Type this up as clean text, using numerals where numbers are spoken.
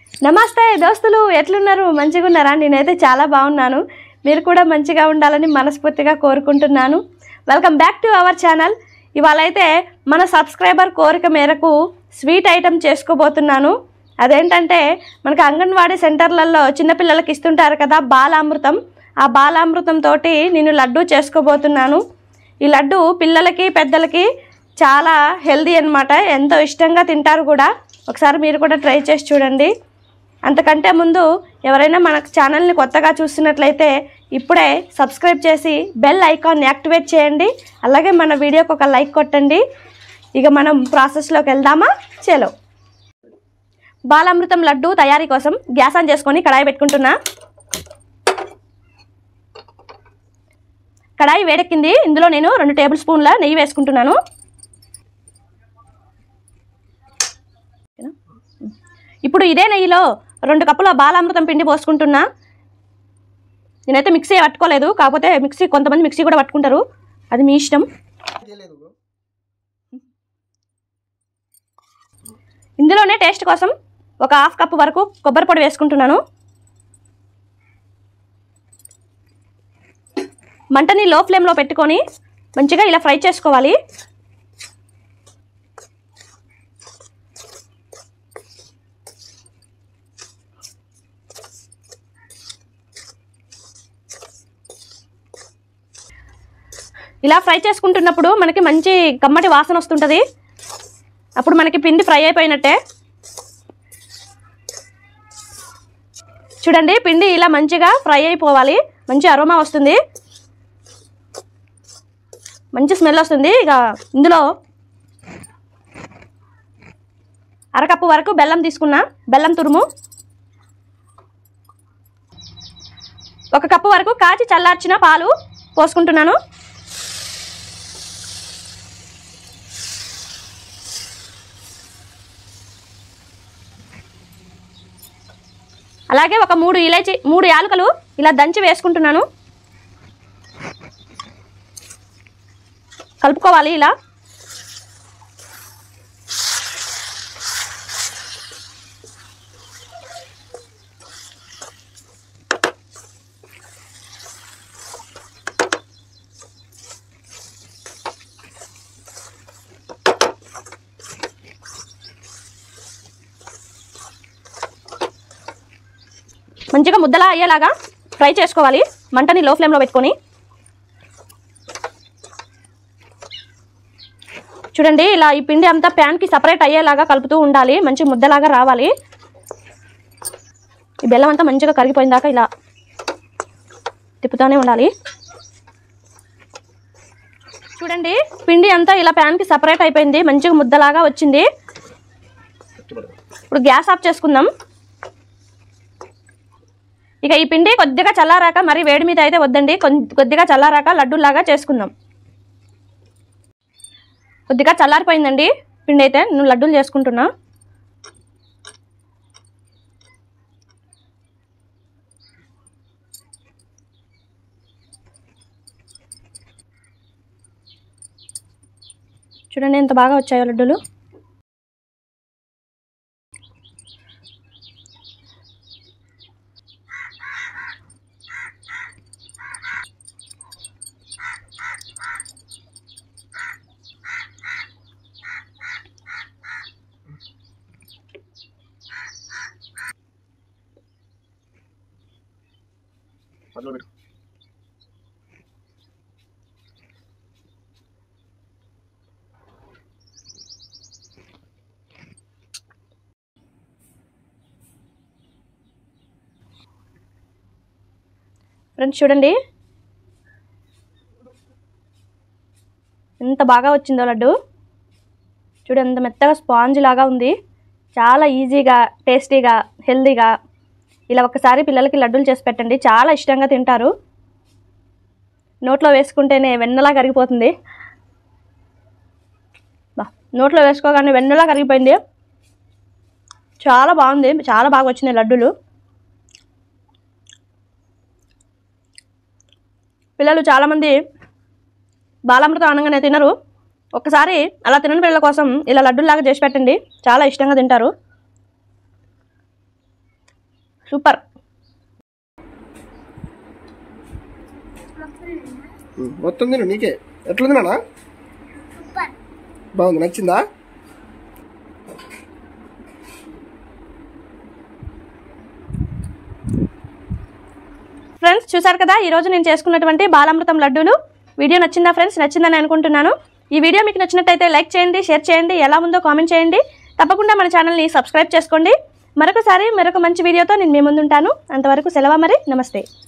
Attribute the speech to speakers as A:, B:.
A: నమస్తే దోస్తులు, ఎట్లున్నారు? మంచిగా ఉన్నారా? నేనైతే చాలా బాగున్నాను. మీరు కూడా మంచిగా ఉండాలని మనస్ఫూర్తిగా కోరుకుంటున్నాను. Welcome back to our channel. ఇవాళ అయితే మన సబ్స్క్రైబర్ కోరిక మేరకు స్వీట్ ఐటమ్ చేసుకోబోతున్నాను. అదేంటంటే మనకు అంగన్వాడీ సెంటర్లలో చిన్నపిల్లలకి ఇస్తుంటారు కదా బాలామృతం. ఆ బాలామృతం తోటి నేను లడ్డు చేసుకోబోతున్నాను. ఈ లడ్డు పిల్లలకి పెద్దలకి చాలా హెల్దీ అన్నమాట. ఎంతో ఇష్టంగా తింటారు కూడా. ఒకసారి మీరు కూడా ట్రై చేసి చూడండి. అంతకంటే ముందు ఎవరైనా మన ఛానల్ని కొత్తగా చూస్తున్నట్లయితే ఇప్పుడే సబ్స్క్రైబ్ చేసి బెల్ ఐకాన్ని యాక్టివేట్ చేయండి. అలాగే మన వీడియోకి ఒక లైక్ కొట్టండి. ఇక మనం ప్రాసెస్లోకి వెళ్దామా? చలో. బాలామృతం లడ్డు తయారీ కోసం గ్యాస్ ఆన్ చేసుకొని కడాయి పెట్టుకుంటున్నా. కడాయి వేడెక్కింది. ఇందులో నేను 2 టేబుల్ స్పూన్ల నెయ్యి వేసుకుంటున్నాను. ఇప్పుడు ఇదే నెయ్యిలో 2 కప్పుల బాలామృతం పిండి పోసుకుంటున్నా. నేనైతే మిక్సీ పట్టుకోలేదు, కాకపోతే కొంతమంది మిక్సీ కూడా పట్టుకుంటారు, అది మీ ఇష్టం. ఇందులోనే టేస్ట్ కోసం ఒక 1/2 కప్పు వరకు కొబ్బరి పొడి వేసుకుంటున్నాను. మంటని లో ఫ్లేమ్లో పెట్టుకొని మంచిగా ఇలా ఫ్రై చేసుకోవాలి. ఇలా ఫ్రై చేసుకుంటున్నప్పుడు మనకి మంచి కమ్మటి వాసన వస్తుంటుంది. అప్పుడు మనకి పిండి ఫ్రై అయిపోయినట్టే. చూడండి, పిండి ఇలా మంచిగా ఫ్రై అయిపోవాలి. మంచి అరోమా వస్తుంది, మంచి స్మెల్ వస్తుంది. ఇక ఇందులో 1/2 కప్పు వరకు బెల్లం తీసుకున్నా. బెల్లం తురుము, 1 కప్పు వరకు కాచి చల్లార్చిన పాలు పోసుకుంటున్నాను. అలాగే ఒక 3 యాలకులు ఇలా దంచి వేసుకుంటున్నాను. కలుపుకోవాలి ఇలా. మంచిగా ముద్దలా అయ్యేలాగా ఫ్రై చేసుకోవాలి. మంటని లో ఫ్లేమ్లో పెట్టుకొని. చూడండి, ఇలా ఈ పిండి అంతా ప్యాన్కి సపరేట్ అయ్యేలాగా కలుపుతూ ఉండాలి. మంచి ముద్దలాగా రావాలి. ఈ బెల్లం అంతా మంచిగా కరిగిపోయిందాక ఇలా తిప్పుతూనే ఉండాలి. చూడండి, పిండి అంతా ఇలా ప్యాన్కి సపరేట్ అయిపోయింది. మంచిగా ముద్దలాగా వచ్చింది. ఇప్పుడు గ్యాస్ ఆఫ్ చేసుకుందాం. ఇక ఈ పిండి కొద్దిగా చల్లారాక, మరి వేడి మీద అయితే వద్దండి, కొద్దిగా చల్లారాక లడ్డూలాగా చేసుకుందాం. కొద్దిగా చల్లారిపోయిందండి పిండి అయితే. నేను లడ్డూలు చేసుకుంటున్నా. చూడండి ఎంత బాగా వచ్చాయో లడ్డూలు. ఫ్రెండ్స్ చూడండి ఎంత బాగా వచ్చిందో లడ్డు. చూడండి ఎంత మెత్తగా స్పాంజ్ లాగా ఉంది. చాలా ఈజీగా, టేస్టీగా, హెల్దీగా ఇలా ఒకసారి పిల్లలకి లడ్డూలు చేసి పెట్టండి. చాలా ఇష్టంగా తింటారు. నోట్లో వేసుకుంటేనే వెన్నలా కరిగిపోతుంది. నోట్లో వేసుకోగానే వెన్నలా కరిగిపోయింది. చాలా బాగుంది, చాలా బాగా వచ్చినాయి లడ్డూలు. పిల్లలు చాలామంది బాలామృతం అనగానే తినరు. ఒక్కసారి అలా తినని పిల్లల కోసం ఇలా లడ్డూలాగా చేసి పెట్టండి, చాలా ఇష్టంగా తింటారు. సూపర్.
B: మొత్తం తిను, నీకే ఎట్లుంది నాన్న? బాగుంది, నచ్చిందా?
A: ఫ్రెండ్స్ చూసారు కదా ఈరోజు నేను చేసుకున్నటువంటి బాలామృతం లడ్డూలు. వీడియో నచ్చిందా ఫ్రెండ్స్? నచ్చిందని అనుకుంటున్నాను. ఈ వీడియో మీకు నచ్చినట్టయితే లైక్ చేయండి, షేర్ చేయండి, ఎలా ఉందో కామెంట్ చేయండి. తప్పకుండా మన ఛానల్ని సబ్స్క్రైబ్ చేసుకోండి. మరొక మంచి వీడియోతో నేను మీ ముందుంటాను. అంతవరకు సెలవు మరి. నమస్తే.